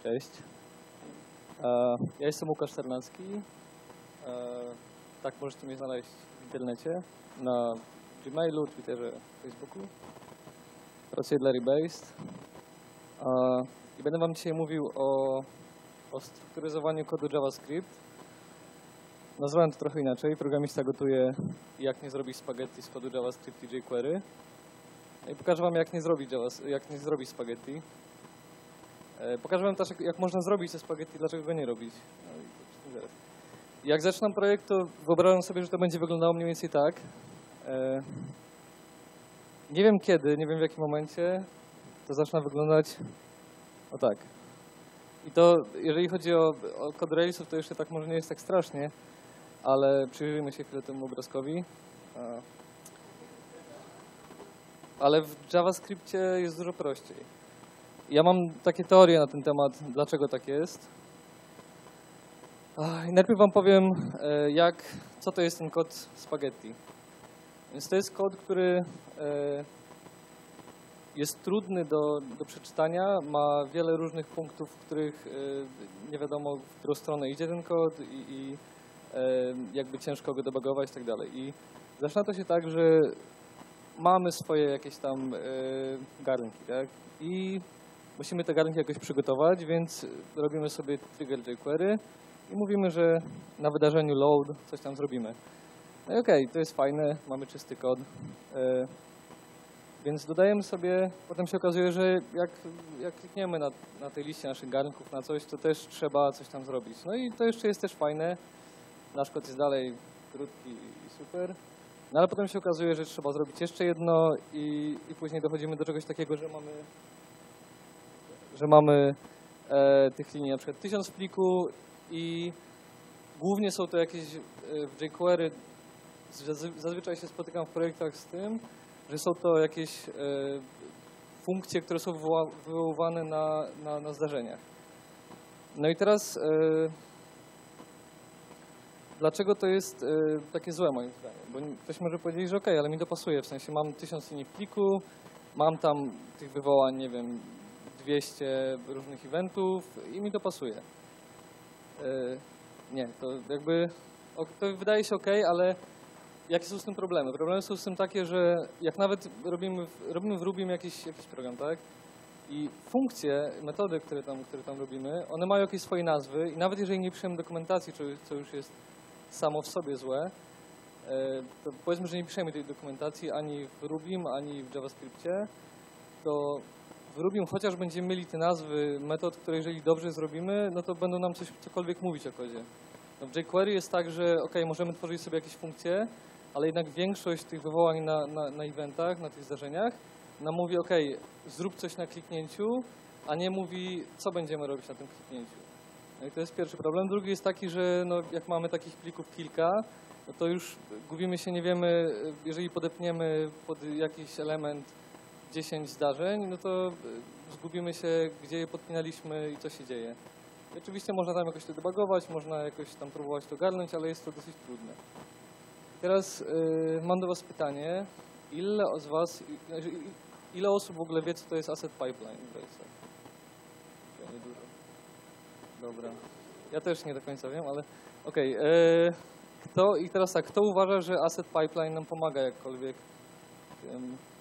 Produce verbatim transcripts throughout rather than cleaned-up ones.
Cześć. Ja jestem Łukasz Ternacki. Tak możecie mnie znaleźć w internecie, na Gmailu, Twitterze, Facebooku. Pracuję dla Rebased. I będę wam dzisiaj mówił o, o strukturyzowaniu kodu JavaScript. Nazwałem to trochę inaczej. Programista gotuje, jak nie zrobić spaghetti z kodu JavaScript i jQuery. I pokażę wam, jak nie zrobić, jak nie zrobić spaghetti. Pokażę wam też, jak można zrobić te spaghetti, dlaczego go nie robić. No i jak zaczynam projekt, to wyobrażam sobie, że to będzie wyglądało mniej więcej tak. Nie wiem kiedy, nie wiem w jakim momencie, to zaczyna wyglądać o tak. I to, jeżeli chodzi o, o kod Railsów, to jeszcze tak może nie jest tak strasznie, ale przyjrzyjmy się chwilę temu obrazkowi. Ale w JavaScriptie jest dużo prościej. Ja mam takie teorie na ten temat, dlaczego tak jest. I najpierw wam powiem, jak, co to jest ten kod spaghetti. Więc to jest kod, który jest trudny do, do przeczytania, ma wiele różnych punktów, w których nie wiadomo, w którą stronę idzie ten kod i, i jakby ciężko go debugować i tak dalej. I zaczyna to się tak, że mamy swoje jakieś tam garnki, tak? I musimy te garnki jakoś przygotować, więc robimy sobie trigger jQuery i mówimy, że na wydarzeniu load coś tam zrobimy. No i okej, okay, to jest fajne, mamy czysty kod. Więc dodajemy sobie, potem się okazuje, że jak, jak klikniemy na, na tej liście naszych garnków na coś, to też trzeba coś tam zrobić. No i to jeszcze jest też fajne. Nasz kod jest dalej krótki i super. No ale potem się okazuje, że trzeba zrobić jeszcze jedno i, i później dochodzimy do czegoś takiego, że mamy, że mamy e, tych linii na przykład tysiąc w pliku i głównie są to jakieś e, w jQuery, zazwyczaj się spotykam w projektach z tym, że są to jakieś e, funkcje, które są wywoła, wywoływane na, na, na zdarzeniach. No i teraz e, dlaczego to jest e, takie złe moim zdaniem? Bo ktoś może powiedzieć, że okej, okay, ale mi to pasuje, w sensie mam tysiąc linii w pliku, mam tam tych wywołań, nie wiem, dwieście różnych eventów i mi to pasuje. E, nie, to jakby, to wydaje się okej, okay, ale jakie są z tym problemy? Problemy są z tym takie, że jak nawet robimy, robimy w Rubim jakiś, jakiś program, tak? I funkcje, metody, które tam, które tam robimy, one mają jakieś swoje nazwy i nawet jeżeli nie piszemy dokumentacji, co już jest samo w sobie złe, to powiedzmy, że nie piszemy tej dokumentacji ani w Rubim, ani w JavaScriptie, to w Rubim chociaż będziemy mieli te nazwy metod, które jeżeli dobrze zrobimy, no to będą nam coś, cokolwiek mówić o kodzie. No w jQuery jest tak, że ok, możemy tworzyć sobie jakieś funkcje, ale jednak większość tych wywołań na, na, na eventach, na tych zdarzeniach nam mówi ok, zrób coś na kliknięciu, a nie mówi, co będziemy robić na tym kliknięciu. No i to jest pierwszy problem. Drugi jest taki, że no, jak mamy takich plików kilka, no to już gubimy się, nie wiemy, jeżeli podepniemy pod jakiś element dziesięć zdarzeń, no to zgubimy się, gdzie je podpinaliśmy i co się dzieje. I oczywiście można tam jakoś to debugować, można jakoś tam próbować to garnąć, ale jest to dosyć trudne. Teraz yy, mam do was pytanie, ile z was, ile osób w ogóle wie, co to jest asset pipeline? Nie dużo. Dobra. Ja też nie do końca wiem, ale okej. Okay. Yy, kto, I teraz tak, kto uważa, że asset pipeline nam pomaga jakkolwiek? Yy,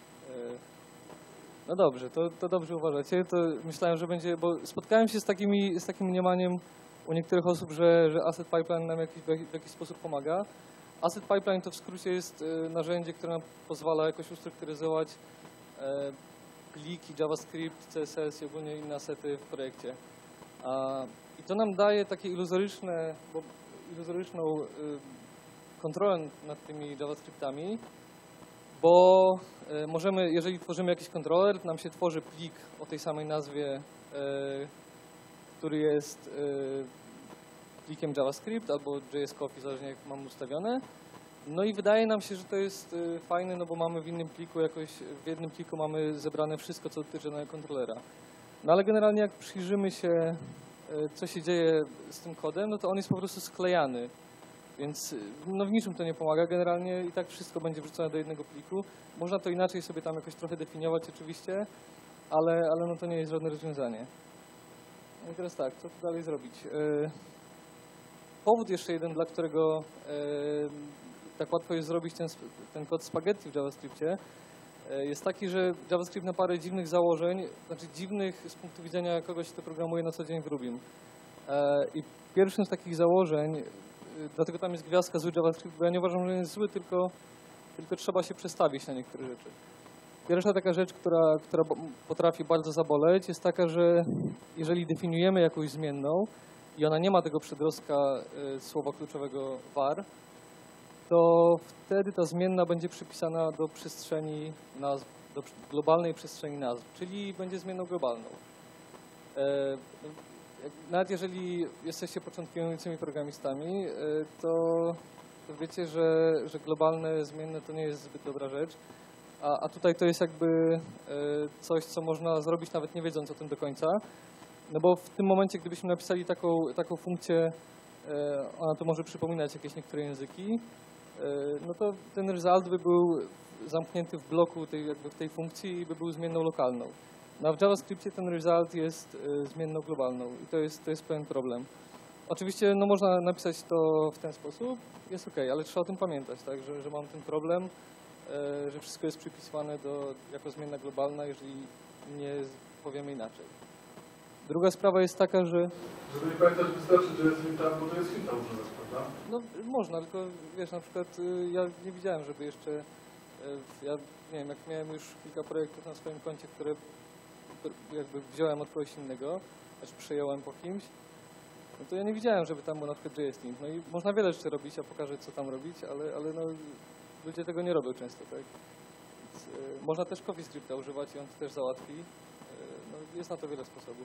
no dobrze, to, to dobrze uważacie. To myślałem, że będzie, bo spotkałem się z, takimi, z takim mniemaniem u niektórych osób, że, że asset pipeline nam jakiś, w jakiś sposób pomaga. Asset pipeline to w skrócie jest narzędzie, które nam pozwala jakoś ustrukturyzować pliki JavaScript, C S S i ogólnie inne asety w projekcie. I to nam daje takie iluzoryczne, bo iluzoryczną kontrolę nad tymi JavaScriptami, bo możemy, jeżeli tworzymy jakiś kontroler, to nam się tworzy plik o tej samej nazwie, który jest plikiem JavaScript albo J S Copy, zależnie jak mamy ustawione. No i wydaje nam się, że to jest fajne, no bo mamy w innym pliku jakoś, w jednym pliku mamy zebrane wszystko, co dotyczy danego kontrolera. No ale generalnie jak przyjrzymy się, co się dzieje z tym kodem, no to on jest po prostu sklejany. Więc no w niczym to nie pomaga. Generalnie i tak wszystko będzie wrzucone do jednego pliku. Można to inaczej sobie tam jakoś trochę definiować oczywiście, ale, ale no to nie jest żadne rozwiązanie. No i teraz tak, co tu dalej zrobić? Powód jeszcze jeden, dla którego tak łatwo jest zrobić ten, ten kod spaghetti w JavaScriptie, jest taki, że JavaScript ma parę dziwnych założeń, znaczy dziwnych z punktu widzenia kogoś, kto programuje na co dzień w Rubim. I pierwszym z takich założeń, dlatego tam jest gwiazdka zły JavaScript, bo ja nie uważam, że jest zły, tylko, tylko trzeba się przestawić na niektóre rzeczy. Pierwsza taka rzecz, która, która potrafi bardzo zaboleć, jest taka, że jeżeli definiujemy jakąś zmienną i ona nie ma tego przedrostka y, słowa kluczowego var, to wtedy ta zmienna będzie przypisana do przestrzeni nazw, do globalnej przestrzeni nazw, czyli będzie zmienną globalną. E, nawet jeżeli jesteście początkującymi programistami, e, to, to wiecie, że, że globalne zmienne to nie jest zbyt dobra rzecz. A, a tutaj to jest jakby e, coś, co można zrobić nawet nie wiedząc o tym do końca. No bo w tym momencie, gdybyśmy napisali taką, taką funkcję, e, ona to może przypominać jakieś niektóre języki, e, no to ten result by był zamknięty w bloku tej, jakby w tej funkcji i by był zmienną lokalną. No a w JavaScriptie ten result jest e, zmienną globalną i to jest, to jest pewien problem. Oczywiście no można napisać to w ten sposób, jest ok, ale trzeba o tym pamiętać, tak, że, że mam ten problem, że wszystko jest przypisywane do, jako zmienna globalna, jeżeli nie powiemy inaczej. Druga sprawa jest taka, że... Żeby nie pamiętać, wystarczy, że jest finta, bo to jest finta używać, prawda? No można, tylko wiesz, na przykład ja nie widziałem, żeby jeszcze... Ja nie wiem, jak miałem już kilka projektów na swoim koncie, które jakby wziąłem od kogoś innego, aż przejąłem po kimś, no to ja nie widziałem, żeby tam był na przykład J S Lint. No i można wiele rzeczy robić, ja pokażę, co tam robić, ale, ale no... Ludzie tego nie robią często, tak? Więc, y, można też CoffeeScripta używać i on to też załatwi. Y, no, jest na to wiele sposobów.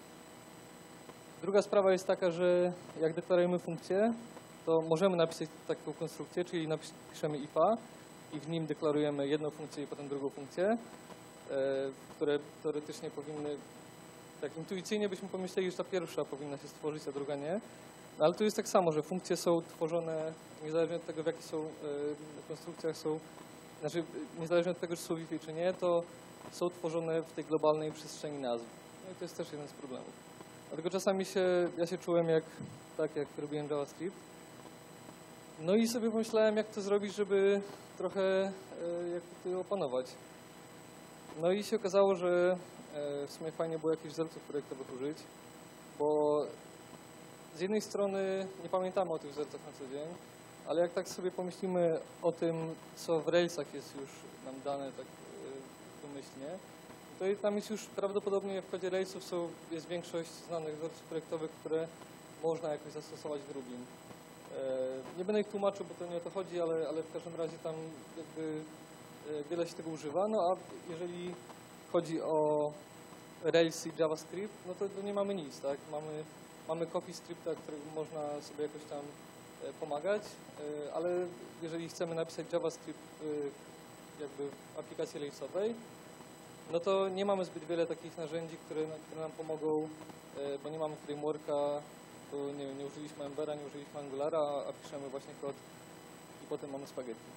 Druga sprawa jest taka, że jak deklarujemy funkcję, to możemy napisać taką konstrukcję, czyli napiszemy ifa i w nim deklarujemy jedną funkcję i potem drugą funkcję, y, które teoretycznie powinny, tak intuicyjnie byśmy pomyśleli, że ta pierwsza powinna się stworzyć, a druga nie. No, ale tu jest tak samo, że funkcje są tworzone niezależnie od tego, w jakich są y, konstrukcjach są, znaczy niezależnie od tego, czy są Wi-Fi czy nie, to są tworzone w tej globalnej przestrzeni nazw. No i to jest też jeden z problemów. Dlatego czasami się, ja się czułem jak, tak jak robiłem JavaScript. No i sobie pomyślałem, jak to zrobić, żeby trochę y, jak to opanować. No i się okazało, że y, w sumie fajnie było jakichś wzorców projektowych użyć, bo z jednej strony nie pamiętamy o tych wzorcach na co dzień, ale jak tak sobie pomyślimy o tym, co w Railsach jest już nam dane tak domyślnie, to tam jest już prawdopodobnie w kodzie Railsów są, jest większość znanych wzorców projektowych, które można jakoś zastosować w Rubim. Nie będę ich tłumaczył, bo to nie o to chodzi, ale, ale w każdym razie tam jakby wiele się tego używa. No a jeżeli chodzi o Rails i JavaScript, no to, to nie mamy nic, tak? Mamy Mamy CoffeeScripta, którym można sobie jakoś tam pomagać, ale jeżeli chcemy napisać JavaScript jakby w aplikacji Railsowej, no to nie mamy zbyt wiele takich narzędzi, które, które nam pomogą, bo nie mamy frameworka, bo nie, nie użyliśmy Embera, nie użyliśmy Angulara, a piszemy właśnie kod i potem mamy spaghetti.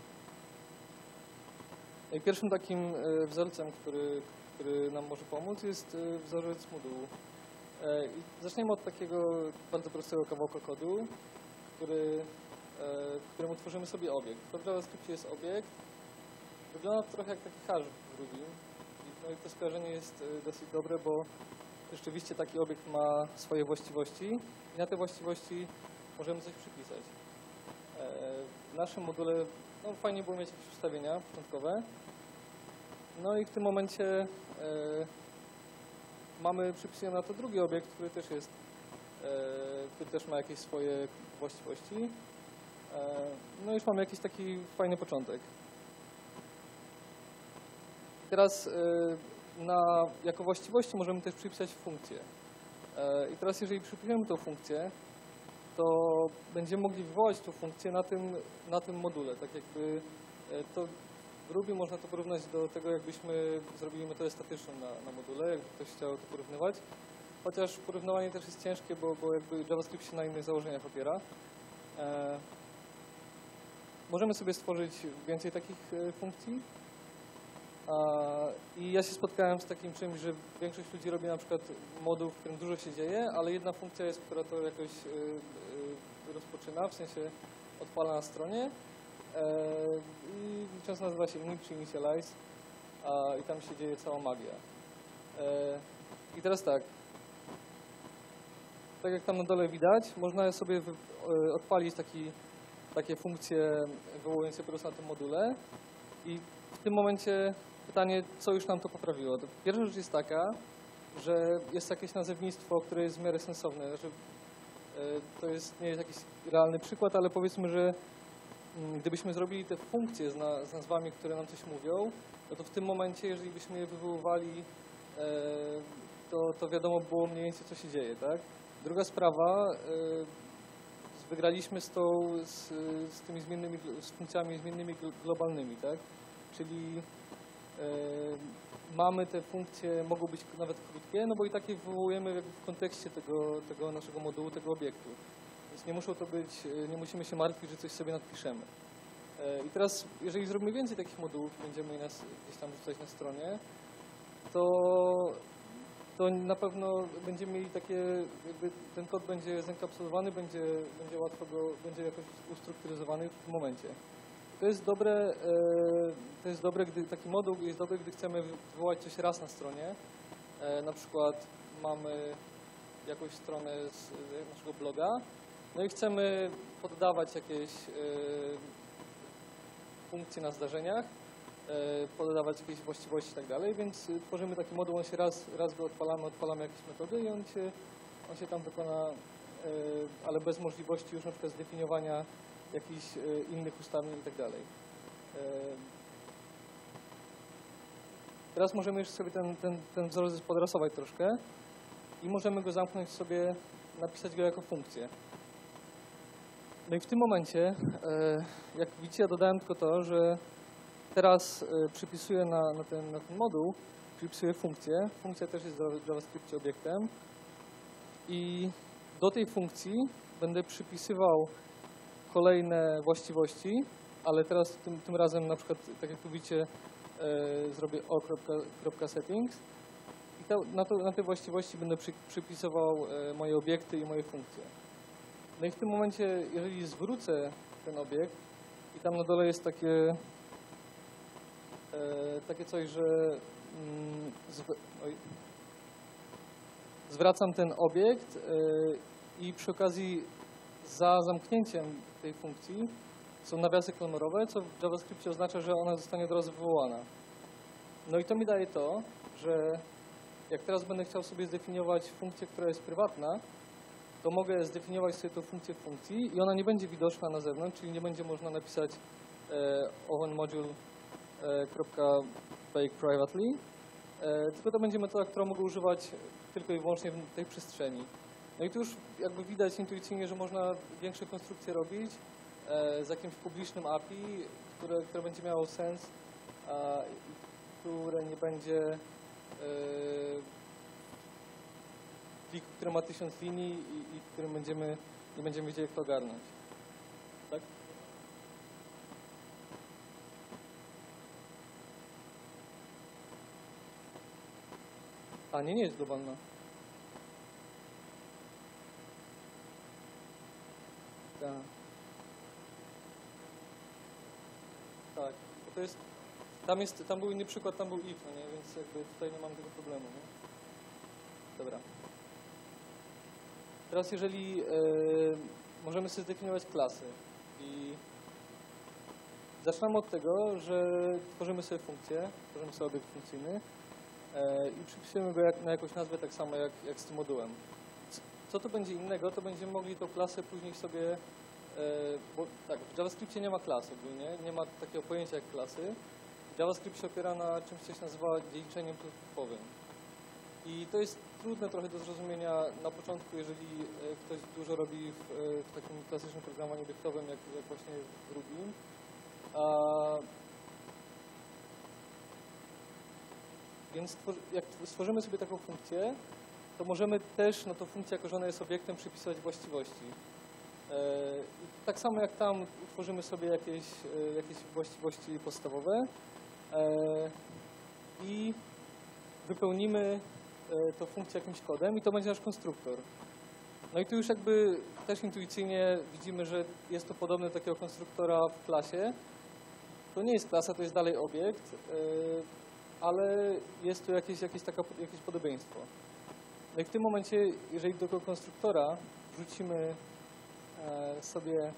No i pierwszym takim wzorcem, który, który nam może pomóc, jest wzorzec modułu. I zaczniemy od takiego bardzo prostego kawałka kodu, który, w którym utworzymy sobie obiekt. To w JavaScriptie jest obiekt. Wygląda to trochę jak taki hash w Ruby. No i to skojarzenie jest dosyć dobre, bo rzeczywiście taki obiekt ma swoje właściwości i na te właściwości możemy coś przypisać. W naszym module no, fajnie było mieć jakieś ustawienia początkowe. No i w tym momencie mamy przypisany na to drugi obiekt, który też jest, który też ma jakieś swoje właściwości. No i już mamy jakiś taki fajny początek. Teraz na, jako właściwości możemy też przypisać funkcję. I teraz jeżeli przypiszemy tą funkcję, to będziemy mogli wywołać tą funkcję na tym, na tym module. Tak jakby to w Ruby można to porównać do tego, jakbyśmy zrobili metodę statyczną na, na module, jakby ktoś chciał to porównywać. Chociaż porównywanie też jest ciężkie, bo, bo jakby JavaScript się na innych założeniach opiera. E, możemy sobie stworzyć więcej takich e, funkcji, I ja się spotkałem z takim czymś, że większość ludzi robi na przykład moduł, w którym dużo się dzieje, ale jedna funkcja jest, która to jakoś rozpoczyna, w sensie odpala na stronie i często nazywa się init czy initialize i tam się dzieje cała magia. I teraz tak, tak jak tam na dole widać, można sobie odpalić taki, takie funkcje wywołujące po prostu na tym module i w tym momencie pytanie, co już nam to poprawiło. Pierwsza rzecz jest taka, że jest jakieś nazewnictwo, które jest w miarę sensowne. Znaczy, to jest, nie jest jakiś realny przykład, ale powiedzmy, że gdybyśmy zrobili te funkcje z, na, z nazwami, które nam coś mówią, no to w tym momencie, jeżeli byśmy je wywoływali, to, to wiadomo było mniej więcej, co się dzieje, tak? Druga sprawa, wygraliśmy z, tą, z, z tymi zmiennymi, z funkcjami zmiennymi globalnymi, tak? Czyli mamy te funkcje, mogą być nawet krótkie, no bo i takie wywołujemy w kontekście tego, tego naszego modułu, tego obiektu. Więc nie muszą to być, nie musimy się martwić, że coś sobie nadpiszemy. I teraz, jeżeli zrobimy więcej takich modułów i będziemy je nas gdzieś tam rzucać na stronie, to, to na pewno będziemy mieli takie, jakby ten kod będzie zenkapsulowany, będzie, będzie łatwo go, będzie jakoś ustrukturyzowany w tym momencie. To jest dobre, to jest dobre, gdy taki moduł jest dobry, gdy chcemy wywołać coś raz na stronie. Na przykład mamy jakąś stronę z naszego bloga, no i chcemy poddawać jakieś funkcje na zdarzeniach, poddawać jakieś właściwości i tak dalej, więc tworzymy taki moduł, on się raz, raz go odpalamy, odpalamy jakieś metody i on się, on się tam wykona, ale bez możliwości już na przykład zdefiniowania jakichś innych ustawień i tak dalej. Teraz możemy już sobie ten, ten, ten wzorzec podrasować troszkę i możemy go zamknąć sobie, napisać go jako funkcję. No i w tym momencie, jak widzicie, ja dodałem tylko to, że teraz przypisuję na, na, ten, na ten moduł, przypisuję funkcję. Funkcja też jest w JavaScriptie obiektem i do tej funkcji będę przypisywał kolejne właściwości, ale teraz tym, tym razem na przykład, tak jak tu widzicie, e, zrobię o.settings i to, na, to, na te właściwości będę przy, przypisywał e, moje obiekty i moje funkcje. No i w tym momencie, jeżeli zwrócę ten obiekt i tam na dole jest takie, e, takie coś, że mm, zw oj, zwracam ten obiekt e, i przy okazji za zamknięciem tej funkcji są nawiasy klamerowe, co w JavaScriptie oznacza, że ona zostanie od razu wywołana. No i to mi daje to, że jak teraz będę chciał sobie zdefiniować funkcję, która jest prywatna, to mogę zdefiniować sobie tę funkcję w funkcji i ona nie będzie widoczna na zewnątrz, czyli nie będzie można napisać e, openmodule.bakeprivately, e, tylko to będzie metoda, którą mogę używać tylko i wyłącznie w tej przestrzeni. No i tu już jakby widać intuicyjnie, że można większe konstrukcje robić e, z jakimś publicznym A P I, które, które będzie miało sens, a, które nie będzie e, pliku, który ma tysiąc linii i, i którym będziemy, nie będziemy wiedzieli, jak to ogarnąć. Tak? A nie, nie jest globalna. Tak. Tak, bo to jest, tam jest, tam był inny przykład, tam był if, no nie, więc jakby tutaj nie mam tego problemu, nie? Dobra. Teraz jeżeli yy, możemy sobie zdefiniować klasy i zaczynamy od tego, że tworzymy sobie funkcję, tworzymy sobie obiekt funkcyjny yy, i przypisujemy go jak, na jakąś nazwę tak samo jak, jak z tym modułem. Co to będzie innego, to będziemy mogli tą klasę później sobie, bo tak, w JavaScriptie nie ma klas ogólnie, nie ma takiego pojęcia jak klasy. JavaScript się opiera na czymś, co się nazywa dzieliczeniem typowym. I to jest trudne trochę do zrozumienia na początku, jeżeli ktoś dużo robi w, w takim klasycznym programowaniu obiektowym, jak, jak właśnie w Ruby. A, więc jak stworzymy sobie taką funkcję, to możemy też na tą funkcję, jako że ona jest obiektem, przypisywać właściwości. I tak samo jak tam utworzymy sobie jakieś, jakieś właściwości podstawowe, i wypełnimy tą funkcję jakimś kodem i to będzie nasz konstruktor. No i tu już jakby też intuicyjnie widzimy, że jest to podobne do takiego konstruktora w klasie. To nie jest klasa, to jest dalej obiekt, ale jest tu jakieś, jakieś, taka, jakieś podobieństwo. No i w tym momencie, jeżeli do tego konstruktora wrzucimy sobie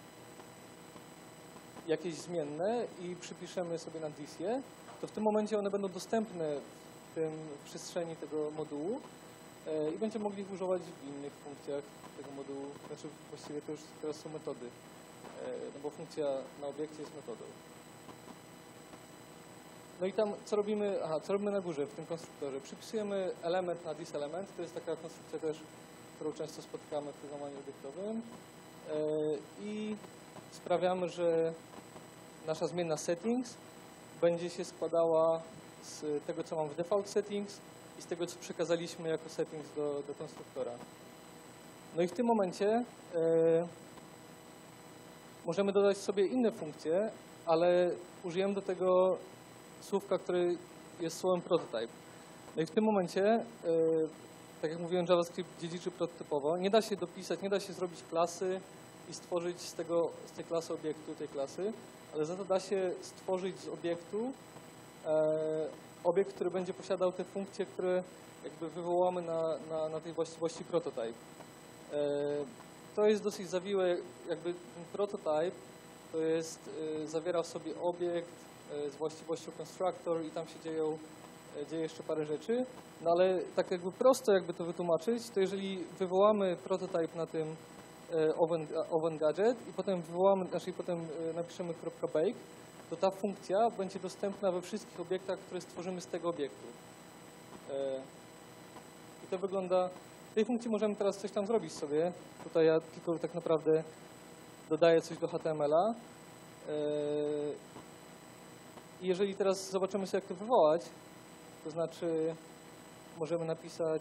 jakieś zmienne i przypiszemy sobie na disje, to w tym momencie one będą dostępne w tym w przestrzeni tego modułu i będziemy mogli ich używać w innych funkcjach tego modułu. Znaczy właściwie to już teraz są metody, no bo funkcja na obiekcie jest metodą. No i tam co robimy? Aha, co robimy na górze w tym konstruktorze? Przypisujemy element na diselement, to jest taka konstrukcja też, którą często spotykamy w programowaniu obiektowym i sprawiamy, że nasza zmienna settings będzie się składała z tego, co mam w default settings i z tego, co przekazaliśmy jako settings do, do konstruktora. No i w tym momencie e, możemy dodać sobie inne funkcje, ale użyjemy do tego słówka, który jest słowem prototype. No i w tym momencie, e, tak jak mówiłem, JavaScript dziedziczy prototypowo. Nie da się dopisać, nie da się zrobić klasy i stworzyć z, tego, z tej klasy obiektu tej klasy, ale za to da się stworzyć z obiektu e, obiekt, który będzie posiadał te funkcje, które jakby wywołamy na, na, na tej właściwości prototype. E, to jest dosyć zawiłe, jakby ten prototype to jest, e, zawiera w sobie obiekt e, z właściwością constructor i tam się dzieją, e, dzieje jeszcze parę rzeczy, no ale tak jakby prosto jakby to wytłumaczyć, to jeżeli wywołamy prototype na tym Oven, oven gadget i potem wywołamy, znaczy potem napiszemy .bake, to ta funkcja będzie dostępna we wszystkich obiektach, które stworzymy z tego obiektu. I to wygląda, w tej funkcji możemy teraz coś tam zrobić sobie. Tutaj ja tylko tak naprawdę dodaję coś do H T M L a. I jeżeli teraz zobaczymy sobie, jak to wywołać, to znaczy możemy napisać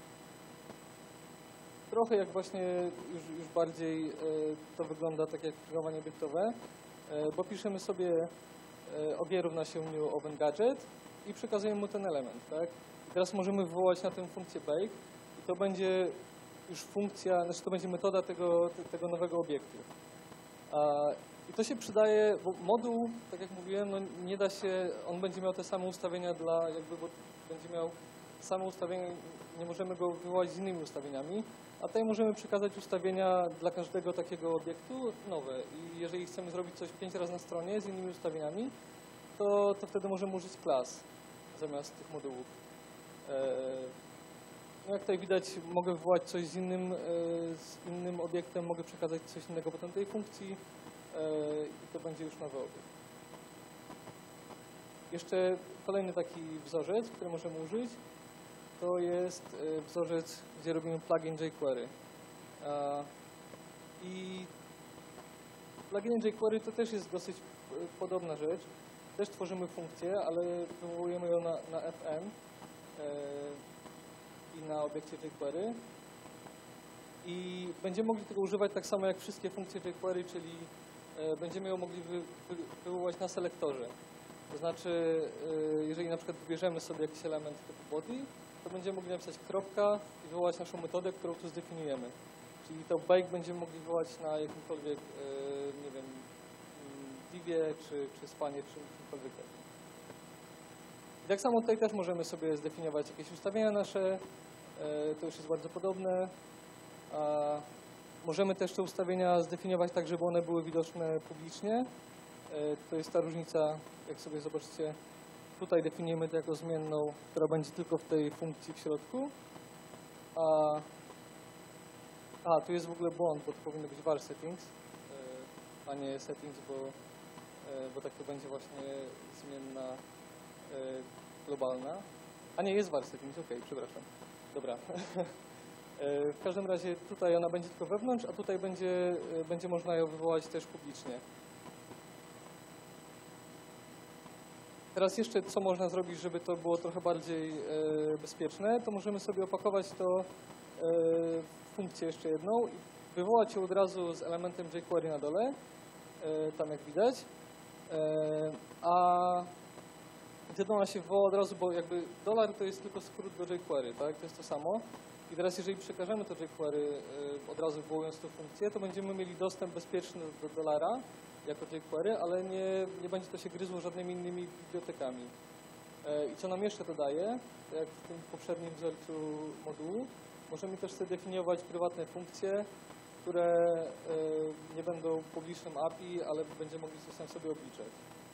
trochę jak właśnie już, już bardziej to wygląda tak jak programowanie obiektowe, bo piszemy sobie ob równa się new open gadget i przekazujemy mu ten element. Tak? I teraz możemy wywołać na tę funkcję bake i to będzie już funkcja, znaczy to będzie metoda tego, tego nowego obiektu. I to się przydaje, bo moduł, tak jak mówiłem, no nie da się, on będzie miał te same ustawienia dla, jakby, bo będzie miał same ustawienia, nie możemy go wywołać z innymi ustawieniami, a tutaj możemy przekazać ustawienia dla każdego takiego obiektu nowe. I jeżeli chcemy zrobić coś pięć razy na stronie z innymi ustawieniami, to, to wtedy możemy użyć klas zamiast tych modułów. No jak tutaj widać, mogę wywołać coś z innym, z innym obiektem, mogę przekazać coś innego potem tej funkcji i to będzie już nowy obiekt. Jeszcze kolejny taki wzorzec, który możemy użyć, to jest wzorzec, gdzie robimy plugin jQuery. I plugin jQuery to też jest dosyć podobna rzecz. Też tworzymy funkcję, ale wywołujemy ją na, na F M i na obiekcie jQuery. I będziemy mogli tego używać tak samo jak wszystkie funkcje jQuery, czyli będziemy ją mogli wy, wy, wywołać na selektorze. To znaczy, jeżeli na przykład wybierzemy sobie jakiś element typu body, to będziemy mogli napisać kropka i wywołać naszą metodę, którą tu zdefiniujemy. Czyli to bake będziemy mogli wywołać na jakimkolwiek, nie wiem, divie, czy, czy spanie, czy czymkolwiek takim. I tak samo tutaj też możemy sobie zdefiniować jakieś ustawienia nasze, to już jest bardzo podobne. Możemy też te ustawienia zdefiniować tak, żeby one były widoczne publicznie. To jest ta różnica, jak sobie zobaczycie, tutaj definiujemy to jako zmienną, która będzie tylko w tej funkcji w środku. A, a tu jest w ogóle błąd, bo to powinno być var settings, a nie settings, bo, bo tak to będzie właśnie zmienna globalna. A nie, jest var settings, ok, przepraszam. Dobra. W każdym razie tutaj ona będzie tylko wewnątrz, a tutaj będzie, będzie można ją wywołać też publicznie. Teraz jeszcze co można zrobić, żeby to było trochę bardziej e, bezpieczne, to możemy sobie opakować to e, w funkcję jeszcze jedną i wywołać ją od razu z elementem jQuery na dole, e, tam jak widać, e, a I wtedy ona się wywoła od razu, bo jakby dolar to jest tylko skrót do jQuery, tak? To jest to samo. I teraz jeżeli przekażemy to jQuery y, od razu wywołując tę funkcję, to będziemy mieli dostęp bezpieczny do dolara jako jQuery, ale nie, nie będzie to się gryzło żadnymi innymi bibliotekami. I co nam jeszcze to daje, jak w tym poprzednim wzorcu modułu, możemy też sobie definiować prywatne funkcje, które nie będą publicznym A P I, ale będziemy mogli coś tam sobie obliczać.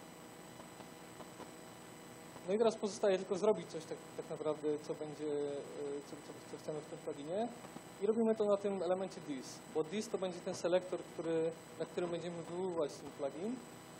No i teraz pozostaje tylko zrobić coś tak, tak naprawdę, co będzie, co, co, co chcemy w tym pluginie. I robimy to na tym elemencie this, bo this to będzie ten selektor, który, na którym będziemy wywoływać ten plugin.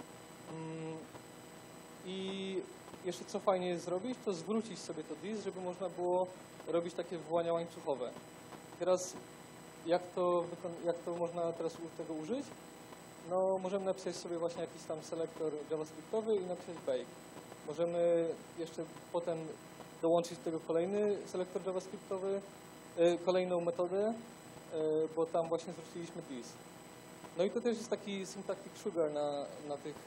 I jeszcze co fajnie jest zrobić, to zwrócić sobie to this, żeby można było robić takie wywołania łańcuchowe. Teraz jak to, jak to można teraz tego użyć? No możemy napisać sobie właśnie jakiś tam selektor javascriptowy i napisać bake. Możemy jeszcze potem dołączyć do tego kolejny selektor javascriptowy, kolejną metodę, bo tam właśnie zwróciliśmy this. No i to też jest taki syntactic sugar na, na tych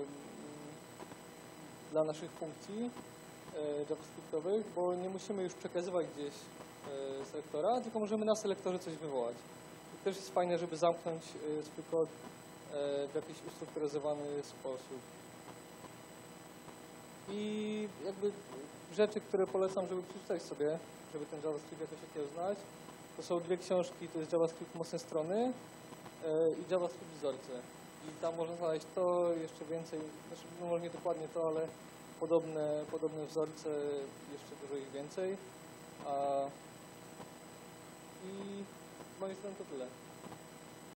dla naszych funkcji javascriptowych, bo nie musimy już przekazywać gdzieś selektora, tylko możemy na selektorze coś wywołać. I też jest fajne, żeby zamknąć swój kod w jakiś ustrukturyzowany sposób. I jakby rzeczy, które polecam, żeby przeczytać sobie, żeby ten JavaScript jakoś takiego znać, to są dwie książki, to jest JavaScript Mocne Strony i JavaScript Wzorce. I tam można znaleźć to, jeszcze więcej, znaczy no może nie dokładnie to, ale podobne, podobne wzorce, jeszcze dużo ich więcej. A, I z mojej strony to tyle.